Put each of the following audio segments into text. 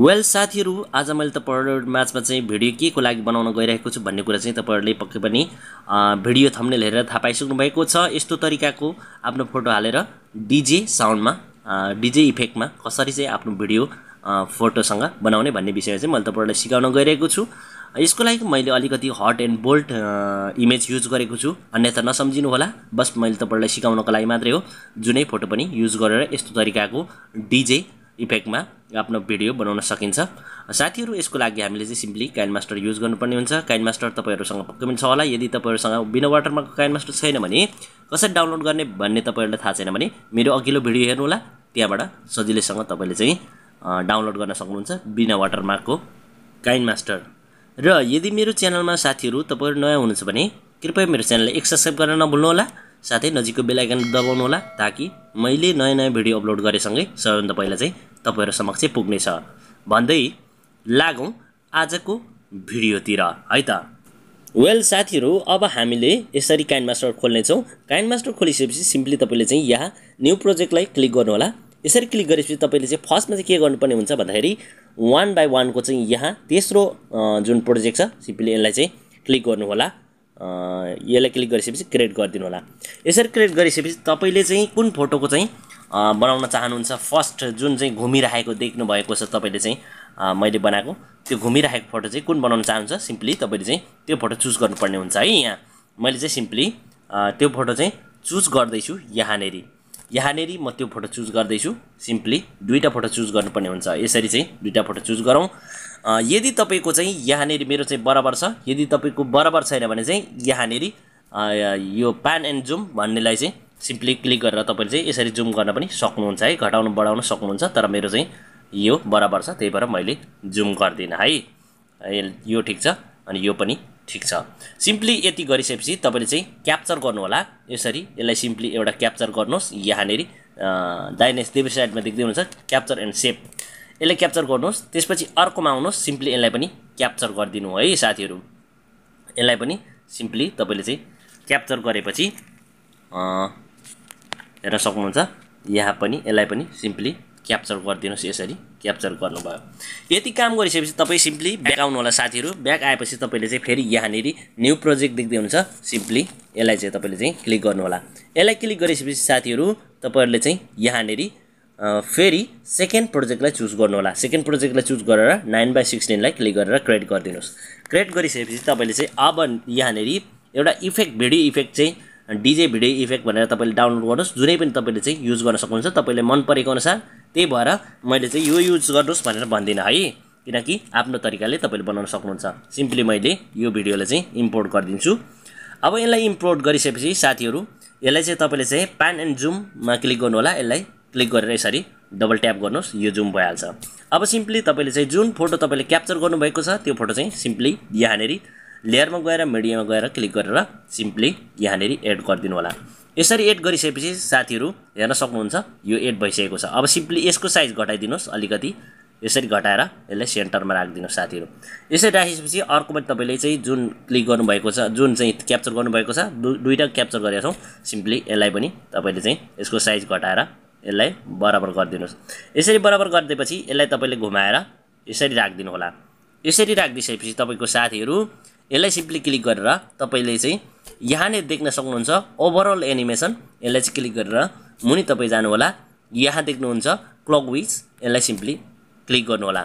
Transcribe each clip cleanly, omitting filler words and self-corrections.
Well साथीहरु आज मैले तपाईहरु माझमा चाहिँ भिडियो के को लागि बनाउन गइरहेको छु भन्ने कुरा चाहिँ तपाईहरुले पक्कै पनि भिडियो थम्बनेल हेरेर थाहा पाइसक्नु भएको छ। यस्तो तरिकाको आफ्नो फोटो हालेर डीजे साउन्डमा डीजे इफेक्टमा कसरी चाहिँ आफ्नो भिडियो फोटोसँग बनाउने भन्ने विषय चाहिँ मैले तपाईहरुलाई सिकाउन गइरहेको छु। यसको लागि मैले अलिकति hot and bold image use गरेको छु, अन्यथा नसम्झिनु होला। बस मैले तपाईहरुलाई सिकाउनको लागि मात्रै हो। जुनै फोटो पनि युज गरेर यस्तो तरिकाको डीजे इफेक्टमा आफ्नो भिडियो बनाउन सकिन्छ। साथीहरु यसको लागि हामीले चाहिँ सिम्पली काइनमास्टर युज गर्नुपर्ने हुन्छ। काइनमास्टर तपाईहरुसँग पक्कै पनि छ होला। यदि तपाईहरुसँग बिना वाटरमार्कको काइनमास्टर छैन भने कसरी डाउनलोड गर्ने भन्ने तपाईहरुलाई थाहा छैन भने मेरो अघिल्लो भिडियो हेर्नु होला, त्यहाँबाट सजिलैसँग तपाईले चाहिँ डाउनलोड गर्न सक्नुहुन्छ बिना वाटरमार्कको काइनमास्टर। र यदि मेरो च्यानलमा साथीहरु तपाईहरु नयाँ हुनुहुन्छ भने कृपया मेरो च्यानललाई सब्स्क्राइब गर्न नभुल्नु होला, साथै नजिकको बेल आइकन दबाउनु होला ताकि मैले नयाँ भिडियो अपलोड गरेसँगै सबैभन्दा पहिला चाहिँ तपाईहरु समक्ष पुग्नेछ। भन्दै लागौं आजको भिडियोतिर है त। वेल साथीहरु अब हामीले यसरी काइनमास्टर खोल्ने छौं। काइनमास्टर खोलिसकेपछि सिम्पली तपाईले चाहिँ यहाँ न्यू प्रोजेक्टलाई क्लिक गर्नु होला। यसरी क्लिक गरेपछि तपाईले चाहिँ फर्स्टमा चाहिँ के गर्नुपर्ने हुन्छ भन्दाखेरि 1 बाइ 1 को चाहिँ यहाँ तेस्रो जुन प्रोजेक्ट छ सिम्पली यसलाई चाहिँ क्लिक गर्नु होला। यसलाई क्लिक गरिसकेपछि क्रिएट गरिदिनु होला। यसरी क्रिएट गरिसकेपछि तपाईले चाहिँ कुन फोटोको चाहिँ बनाउन चाहनुहुन्छ, फर्स्ट जुन चाहिँ घुमिरहेको देख्नु भएको छ तपाईले चाहिँ मैले बनाएको त्यो घुमिरहेको फोटो चाहिँ कुन बनाउन चाहनुहुन्छ सिम्पली तपाईले चाहिँ त्यो फोटो चुज गर्नुपर्ने हुन्छ है। यहाँ मैले चाहिँ सिम्पली त्यो फोटो चाहिँ चुज गर्दै छु। यहाँनेरि म त्यो फोटो चुज गर्दै छु। सिम्पली दुईटा फोटो चुज गर्नुपर्ने हुन्छ। यसरी चाहिँ दुईटा फोटो चुज गरौँ। यदि तपाईको चाहिँ यहाँनेरि मेरो चाहिँ बराबर छ, यदि तपाईको बराबर छैन भने चाहिँ यहाँनेरि यो प्यान एन्ड जुम भन्नेलाई चाहिँ सिम्पली क्लिक गरेर तपाईले चाहिँ यसरी जुम गर्न पनि सक्नुहुन्छ है, घटाउन बढाउन सक्नुहुन्छ। तर मेरो चाहिँ यो बराबर छ त्यही भएर मैले जुम गर्दिन है। यो ठीक छ अनि यो पनि ठीक छ। सिम्पली यति गरिसकेपछि तपाईले चाहिँ क्याप्चर गर्नु होला। यसरी यसलाई सिम्पली एउटा क्याप्चर गर्नुहोस्। यहाँनेरि दाहिने देब्रे साइडमा देख्दै हुनुहुन्छ क्याप्चर एन्ड सेभ, यसलाई क्याप्चर गर्नुहोस्। त्यसपछि अर्कोमा आउनुहोस्, सिम्पली यसलाई पनि क्याप्चर गरिदिनु है साथीहरु। यसलाई पनि सिम्पली तपाईले चाहिँ क्याप्चर गरेपछि हेर्न सक्नुहुन्छ। यहाँ पनि यसलाई पनि सिम्पली क्याप्चर गरिदिनुहोस्। यसरी क्याप्चर गर्नुभयो। यति काम गरिसकेपछि तपाई सिम्पली ब्याक आउनु होला साथीहरु। ब्याक आएपछि तपाईले चाहिँ फेरि यहाँनेरि न्यू प्रोजेक्ट देख्दै हुन्छ, सिम्पली यसलाई चाहिँ तपाईले चाहिँ क्लिक गर्नु होला। यसलाई क्लिक गरिसकेपछि साथीहरु तपाईहरुले चाहिँ यहाँनेरि फेरि सेकेन्ड प्रोजेक्टलाई चुज गर्नु होला। सेकेन्ड प्रोजेक्टलाई चुज गरेर 9/16 लाई क्लिक गरेर क्रिएट गरिदिनुहोस्। क्रिएट गरिसकेपछि तपाईले चाहिँ अब यहाँनेरि एउटा इफेक्ट भिडियो इफेक्ट चाहिँ डीजे भिडियो इफेक्ट भनेर तपाईले डाउनलोड गर्नुहोस्। जुनै पनि तपाईले चाहिँ युज गर्न सक्नुहुन्छ तपाईले मन परेको अनुसार। त्यही भएर मैले चाहिँ यो युज गर्नुहोस् भनेर भन्दिन है, किनकि आफ्नो तरिकाले तपाईले बनाउन सक्नुहुन्छ। सिम्पली मैले यो भिडियोलाई चाहिँ इम्पोर्ट गरिदिन्छु। अब यसलाई इम्पोर्ट गरिसकेपछि साथीहरु यसलाई चाहिँ तपाईले चाहिँ प्यान एन्ड जुममा क्लिक गर्नु होला। यसलाई क्लिक गरेर यसरी डबल ट्याप गर्नुहोस्, यो जुम भइहाल्छ। अब सिम्पली तपाईले चाहिँ जुन फोटो तपाईले क्याप्चर गर्नुभएको छ त्यो फोटो चाहिँ सिम्पली यहाँनेरि लेयरमा गएर मिडियामा गएर क्लिक गरेर सिम्पली यहाँनेरि एड गरिदिनु होला। यसरी एड गरिसकेपछि साथीहरु हेर्न सक्नुहुन्छ यो एड भइसकेको छ। अब सिम्पली यसको साइज घटाइदिनुहोस् अलिकति, यसरी घटाएर यसलाई सेन्टरमा राखिदिनुहोस् साथीहरु। यसरी राखिसकेपछि अर्कोमा तपाईले चाहिँ जुन क्लिक गर्नुभएको छ, जुन चाहिँ क्याप्चर गर्नुभएको छ, दुईटा क्याप्चर गरेका छौं, सिम्पली यसलाई पनि तपाईले चाहिँ यसको साइज घटाएर यसलाई बराबर गरिदिनुहोस्। यसरी बराबर गरिदिएपछि यसलाई तपाईले घुमाएर यसरी राखिदिनु होला। यसरी राखिदिएपछि तपाईको साथीहरु यसलाई सिम्पली क्लिक गरेर तपाईले चाहिँ यहाँले देख्न सक्नुहुन्छ ओभरअल एनिमेसन। यसलाई चाहिँ क्लिक गरेर मुनि तपाई जानु होला। यहाँ देख्नुहुन्छ क्लकवाइज, यसलाई सिम्पली क्लिक गर्नु होला।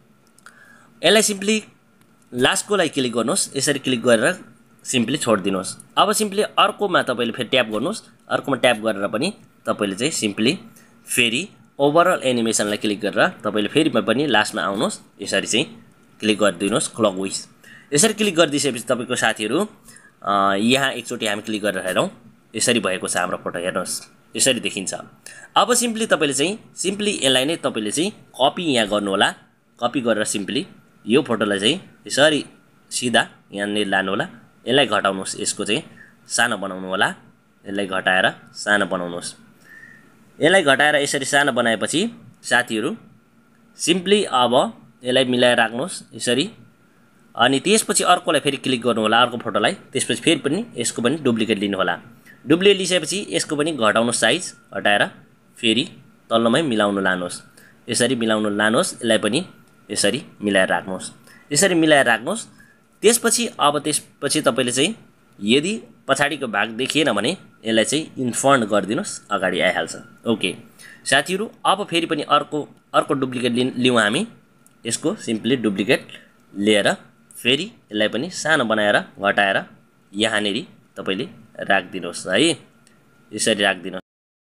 यसलाई सिम्पली लास्टको लागि क्लिक गर्नुहोस्। यसरी क्लिक गरेर सिम्पली छोड्दिनुहोस्। अब सिम्पली अर्कोमा तपाईले फेरि ट्याप गर्नुहोस्। अर्कोमा ट्याप गरेर पनि तपाईले चाहिँ सिम्पली फेरि ओभरअल एनिमेसनलाई क्लिक गरेर तपाईले फेरि पनि लास्टमा आउनुहोस्। यसरी चाहिँ क्लिक गरिदिनुहोस् क्लकवाइज। यसरी क्लिक गरिदिएपछि तपाईको साथीहरु यहाँ एकचोटी हामी क्लिक गरेर हेरौं। यसरी भएको छ हाम्रो फोटो, हेर्नुहोस् यसरी देखिन्छ। अब सिम्पली तपाईले चाहिँ सिम्पली यसलाई नै तपाईले चाहिँ कपी यहाँ गर्नु होला। कपी गरेर सिम्पली यो फोटोलाई चाहिँ यसरी सिधा यहाँनेर लानु होला। यसलाई घटाउनुहोस्, यसको चाहिँ सानो बनाउनु होला। यसलाई घटाएर सानो बनाउनुहोस्। यसलाई घटाएर यसरी सानो बनाएपछि साथीहरु सिम्पली अब यसलाई मिलाएर राख्नुहोस् यसरी। अनि त्यसपछि अर्कोलाई फेरि क्लिक गर्नु होला, अर्को फोटोलाई। त्यसपछि फेरि पनि यसको पनि डुप्लिकेट लिनु होला। डुप्लिकेट लिएपछि यसको पनि घटाउनुहोस्, साइज घटाएर फेरि तल्लोमै मिलाउन लानुहोस्। यसरी मिलाउन लानुहोस्। यसलाई पनि यसरी मिलाएर राख्नुहोस्। यसरी मिलाएर राख्नुहोस्। त्यसपछि तपाईले चाहिँ यदि पछाडीको भाग देखिएन भने यसलाई चाहिँ इन्फर्ट गरिदिनुस्, अगाडि आइहाल्छ। ओके साथीहरु, अब फेरि पनि अर्को डुप्लिकेट लियौं हामी। यसको सिम्पली डुप्लिकेट लिएर फेरि यसलाई पनि सानो बनाएर घटाएर यहाँनेरि तपाईले राख्दिनुस् है। यसरी राख्दिनुस्।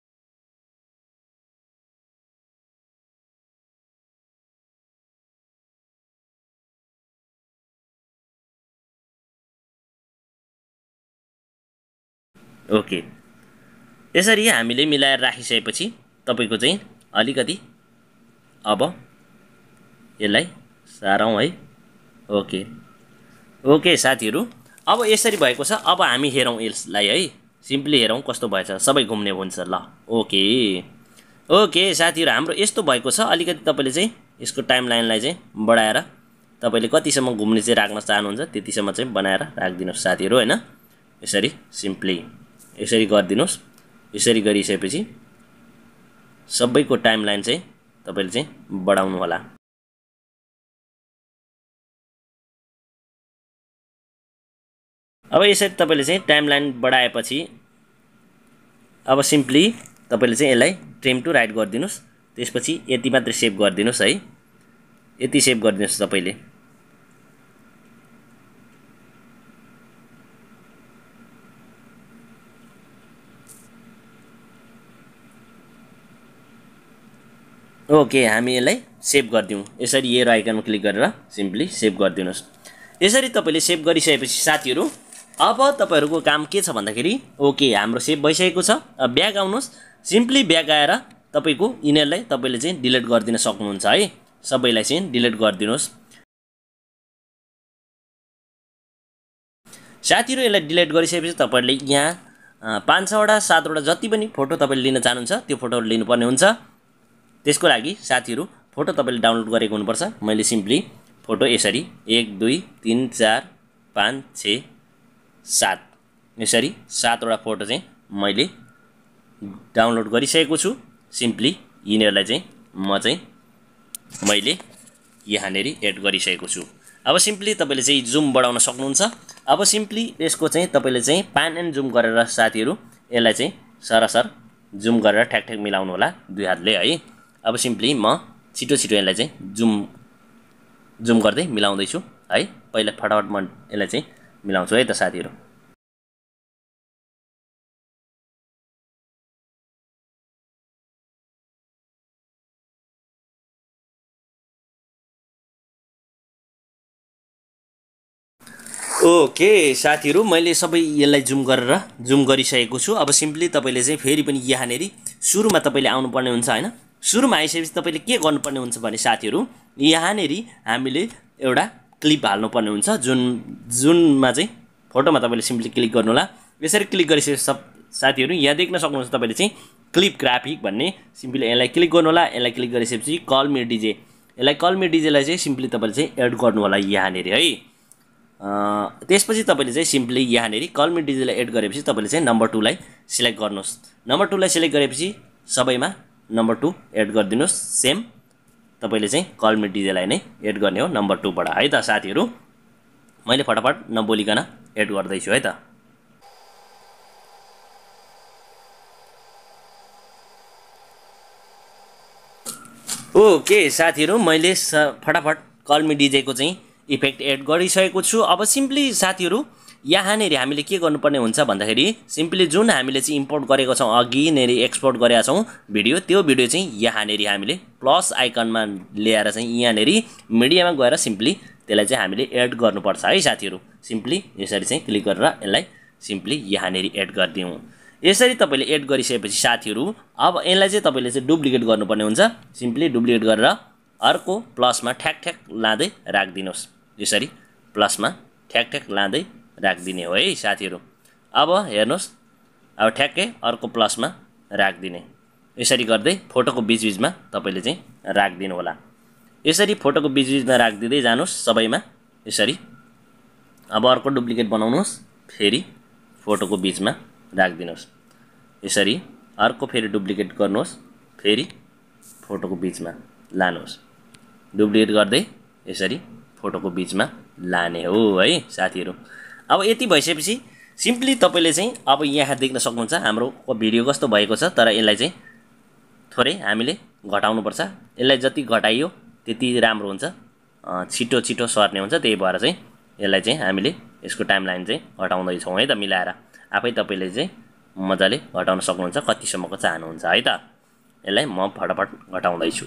ओके यसरी हामीले मिलाएर राखिसकेपछि तपाईको चाहिँ अलिकति अब यसलाई सारौं है। ओके साथीहरु, अब यसरी भएको छ। अब हामी हेरौं यसलाई है, सिम्पली हेरौं कस्तो भएछ। सबै घुम्ने हुन्छ ल। ओके साथीहरु, हाम्रो यस्तो भएको छ। अलिकति तपाईले चाहिँ यसको टाइमलाइनलाई चाहिँ बढाएर तपाईले कतिसम्म घुम्ने चाहिँ राख्न चाहनुहुन्छ त्यतिसम्म चाहिँ बनाएर राख्दिनुस् साथीहरु हैन। यसरी सिम्पली यसरी गर्दिनुस्। यसरी गरिसकेपछि सबैको टाइमलाइन चाहिँ तपाईले चाहिँ बढाउनु होला। अब यसरी तपाईले चाहिँ टाइमलाइन बढाएपछि अब सिम्पली तपाईले चाहिँ यसलाई ट्रिम टु राइट गर्दिनुस्। त्यसपछि यति मात्र सेभ गर्दिनुस् है। यति सेभ गर्दिनुस् तपाईले। ओके हामी यसलाई सेभ गर्दियौं। यसरी एरो आइकनमा क्लिक गरेर सिम्पली सेभ गर्दिनुस्। यसरी तपाईले सेभ गरिसकेपछि साथीहरु अब तपाईहरुको काम के छ भन्दाखेरि ओके हाम्रो सेभ भइसकेको छ। अब ब्याक आउनुस्। सिम्पली ब्याक आएर तपाईको इमेललाई तपाईले चाहिँ डिलिट गर्दिन सक्नुहुन्छ है। सबैलाई चाहिँ डिलिट गर्दिनुस्। साथीहरु यसलाई डिलिट गरिसकेपछि तपाईहरुले यहाँ 5 वटा 7 वटा जति पनि फोटो तपाईले लिन चाहनुहुन्छ त्यो फोटोहरु लिनुपर्ने हुन्छ। त्यसको लागि साथीहरु फोटो तपाईले डाउनलोड गरेको हुनुपर्छ। मैले सिम्पली फोटो यसरी 1 2 3 4 5 6 7 यसरी 7 वटा फोटो चाहिँ मैले डाउनलोड गरिसकेको छु। सिम्पली यिनीहरुलाई चाहिँ मैले यहाँनेरि एड गरिसकेको छु। अब सिम्पली तपाईले चाहिँ जुम बढाउन सक्नुहुन्छ। अब सिम्पली यसको चाहिँ तपाईले चाहिँ प्यान एन्ड जुम गरेर साथीहरु यसलाई चाहिँ सरसर जुम गरेर ठ्याक मिलाउनु होला दुई हातले है। अब सिम्पली म छिटो यसलाई चाहिँ जुम गर्दै मिलाउँदै छु है। पहिला फटाफट म यसलाई चाहिँ मिलाउँछु है त साथीहरु। ओके साथीहरु, मैले सबै यसलाई जुम गरिसकेको छु। अब सिम्पली तपाईले चाहिँ फेरि पनि यहाँनेरि सुरुमा तपाईले आउनु पर्ने हुन्छ हैन। सुरुमा आइसकेपछि तपाईले के गर्नुपर्ने हुन्छ भने साथीहरु यहाँनेरि हामीले एउटा क्लिप हाल्नु पर्ने हुन्छ। जुनमा चाहिँ फोटोमा तपाईले सिम्पली क्लिक गर्नु होला। यसरी क्लिक गरिसकेपछि साथीहरु यहाँ देख्न सक्नुहुन्छ तपाईले चाहिँ क्लिप ग्राफिक भन्ने सिम्पली यसलाई क्लिक गर्नु होला। यसलाई क्लिक गरिसकेपछि कल मी डीजे, यसलाई कल मी डीजे लाई चाहिँ सिम्पली तपाईले चाहिँ एड गर्नु होला यहाँनेरि है। त्यसपछि तपाईले चाहिँ सिम्पली यहाँनेरि कल मी डीजे लाई एड गरेपछि तपाईले चाहिँ नम्बर 2 लाई सिलेक्ट गर्नुस्। नम्बर 2 लाई सिलेक्ट गरेपछि सबैमा नम्बर 2 एड गर्दिनुस्। सेम तपाईले चाहिँ कल मी डीजे लाई नै एड गर्ने हो नम्बर 2 बाट है त साथीहरु। मैले फटाफट नबोलिकन एड गर्दै छु है त। ओके साथीहरु, मैले फटाफट कल मी डीजे को चाहिँ इफेक्ट एड गरिसकेको छु। अब सिम्पली साथीहरु यहाँनेरि हामीले के गर्नुपर्ने हुन्छ भन्दाखेरि सिम्पली जुन हामीले चाहिँ इम्पोर्ट गरेको छौं अघि नेरि एक्सपोर्ट गरेका छौं भिडियो, त्यो भिडियो चाहिँ यहाँनेरि हामीले प्लस आइकनमा ल्याएर चाहिँ यहाँनेरि मिडियामा गएर सिम्पली त्यसलाई चाहिँ हामीले एड गर्नुपर्छ है साथीहरु। सिम्पली यसरी चाहिँ क्लिक गरेर यसलाई सिम्पली यहाँनेरि एड गर्दियौ। यसरी तपाईले एड गरिसकेपछि साथीहरु अब यसलाई चाहिँ तपाईले चाहिँ डुप्लिकेट गर्नुपर्ने हुन्छ। सिम्पली डुप्लिकेट गरेर अर्को प्लसमा ठ्याक लाँदै राख्दिनुस्। यसरी प्लसमा ठ्याक लाँदै राख्दिने हो है साथीहरु। अब हेर्नुस्, अब ठ्याक्कै अर्को प्लसमा राख्दिने। यसरी गर्दै फोटोको बीचमा तपाईले चाहिँ राख्दिनु होला। यसरी फोटोको बीचमा राख्दिदै जानुस् सबैमा यसरी। अब अर्को डुप्लिकेट बनाउनुस्, फेरि फोटोको बीचमा राख्दिनुस्। यसरी अर्को फेरि डुप्लिकेट गर्नुस्, फेरि फोटोको बीचमा लानुस्। डुप्लिकेट गर्दै यसरी फोटोको बीचमा लाने हो है साथीहरु। अब यति भइसकेपछि सिम्पली तपाईले चाहिँ अब यहाँ देख्न सक्नुहुन्छ हाम्रो भिडियो कस्तो भएको छ, तर यसलाई चाहिँ थोरै हामीले घटाउनु पर्छ। यसलाई जति घटाइयो त्यति राम्रो हुन्छ, छिटो छिटो सर्ने हुन्छ। त्यही भएर चाहिँ यसलाई चाहिँ हामीले यसको टाइमलाइन चाहिँ घटाउँदै छौं है त मिलाएर। आफै तपाईले चाहिँ मजाले घटाउन सक्नुहुन्छ कतिसम्मको चाहनुहुन्छ है त। यसलाई म फटाफट घटाउँदै छु।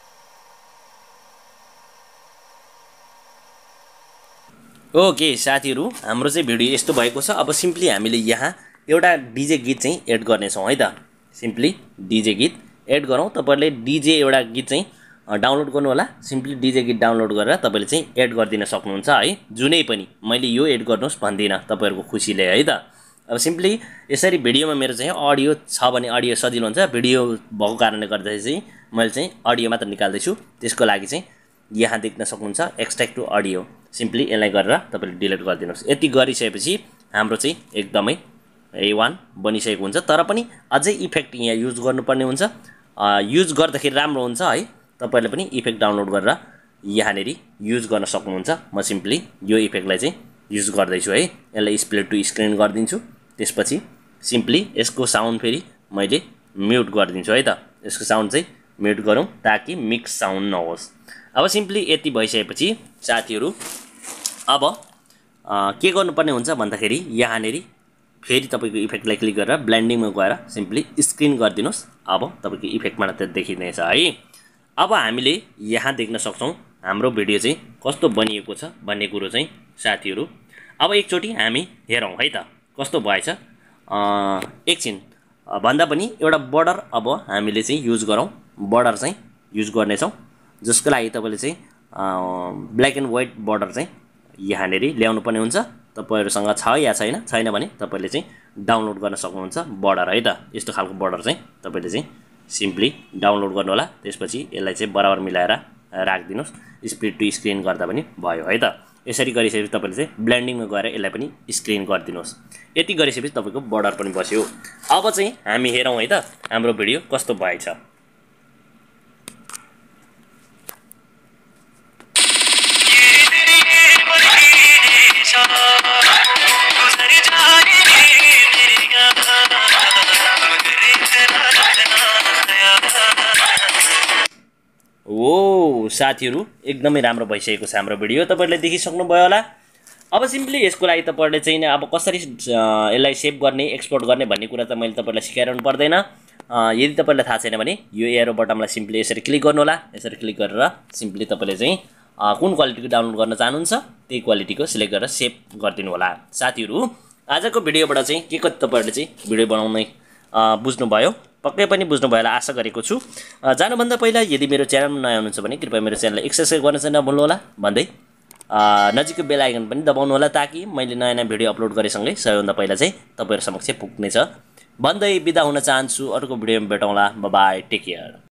ओके साथीहरु, हाम्रो चाहिँ भिडियो यस्तो भएको छ। अब सिम्पली हामीले यहाँ एउटा डीजे गीत चाहिँ एड गर्ने छौं है त। सिम्पली डीजे गीत एड गरौँ। तपाईहरुले डीजे एउटा गीत चाहिँ डाउनलोड गर्नु होला। सिम्पली डीजे गीत डाउनलोड गरेर तपाईले चाहिँ एड गरिदिन सक्नुहुन्छ है। जुनै पनि मैले यो एड गर्नुस् भन्दिन तपाईहरुको खुसीले है त। अब सिम्पली यसरी भिडियोमा मेरो चाहिँ अडियो छ भने अडियो सजिलो हुन्छ। भिडियो भएको कारणले गर्दा चाहिँ मैले चाहिँ अडियो मात्र निकाल्दै छु। त्यसको लागि चाहिँ यहाँ देख्न सक्नुहुन्छ एक्सट्र्याक्ट टु अडियो। सिम्पली यसलाई गरेर तपाईले डिलिट गरिदिनुस्। यति गरिसकेपछि हाम्रो चाहिँ एकदमै A1 बनिसकेको हुन्छ। तर पनि अझै इफेक्ट यहाँ युज गर्नुपर्ने हुन्छ। युज गर्दाखेरि राम्रो हुन्छ है। तपाईले पनि इफेक्ट डाउनलोड गरेर यहाँनेरि युज गर्न सक्नुहुन्छ। म सिम्पली यो इफेक्टलाई चाहिँ युज गर्दै छु है। यसलाई स्प्लिट टु स्क्रिन गरिदिन्छु। त्यसपछि सिम्पली यसको साउन्ड फेरि मैले म्युट गरिदिन्छु है त। यसको साउन्ड चाहिँ म्युट गरौँ ताकि मिक्स साउन्ड नहोस्। अब सिम्पली यति भइसकेपछि साथीहरु अब के गर्नुपर्ने हुन्छ भन्दाखेरि यहाँनेरि फेरि तपाईको इफेक्टलाई क्लिक गरेर ब्लेन्डिङमा गएर सिम्पली स्क्रिन गरिदिनुस्। अब तपाईको इफेक्टमा त देखिनेछ है। अब हामीले यहाँ देख्न सक्छौं हाम्रो भिडियो चाहिँ कस्तो बनिएको छ भन्ने कुरो चाहिँ साथीहरु। अब एकचोटी हामी हेरौं है त कस्तो भएछ। एकछिन भन्दा पनि एउटा बर्डर अब हामीले चाहिँ युज गरौँ। बर्डर चाहिँ युज गर्ने छौं, जसको लागि तपाईले चाहिँ ब्ल्याक एन्ड व्हाइट बर्डर चाहिँ यहाँनेरि ल्याउनु पर्ने हुन्छ। तपाईहरुसँग छ या छैन, छैन भने तपाईले चाहिँ डाउनलोड गर्न सक्नुहुन्छ बर्डर है त। यस्तो खालको बर्डर चाहिँ तपाईले चाहिँ सिम्पली डाउनलोड गर्नु होला। त्यसपछि यसलाई चाहिँ बराबर मिलाएर राख्दिनुस्। स्प्लिट टु स्क्रिन गर्दा पनि भयो है त। यसरी गरिसकेपछि तपाईले चाहिँ ब्लेन्डिङमा गएर यसलाई पनि स्क्रिन गरिदिनुस्। यति गरिसकेपछि तपाईको बर्डर पनि बस्यो। अब चाहिँ हामी हेरौं है त हाम्रो भिडियो कस्तो भएछ। ओ साथीहरु एकदमै राम्रो भइसकेको छ हाम्रो भिडियो। तपाईहरुले देखिसक्नु भयो होला। अब सिम्पली यसको लागि तपाईहरुले चाहिँ अब कसरी यसलाई सेभ गर्ने एक्सपोर्ट गर्ने भन्ने कुरा त मैले तपाईहरुलाई सिकाइरहनु पर्दैन। यदि तपाईहरुलाई थाहा छैन भने यो एरो बटनलाई सिम्पली यसरी क्लिक गर्नु होला। यसरी क्लिक गरेर सिम्पली तपाईले चाहिँ कुन क्वालिटीको डाउनलोड गर्न चाहनुहुन्छ त्यही क्वालिटीको सिलेक्ट गरेर सेभ गरिदिनु होला। साथीहरु आजको भिडियोबाट चाहिँ के कति तपाईहरुले चाहिँ भिडियो बनाउनै बुझ्नु भयो, पक्कै पनि बुझ्नु भयो होला आशा गरेको छु। जानुभन्दा पहिला यदि मेरो च्यानलमा नयाँ हुनुहुन्छ भने कृपया मेरो च्यानललाई सब्स्क्राइब गर्न चाहिँ नभुल्नु होला भन्दै नजिकको बेल आइकन पनि दबाउनु होला ताकि मैले नयाँ नयाँ भिडियो अपलोड गरेसँगै सबैभन्दा पहिला चाहिँ तपाईहरु समक्ष पुग्नेछ भन्दै बिदा हुन चाहन्छु। अर्को भिडियोमा भेटौँला। Bye bye, take care.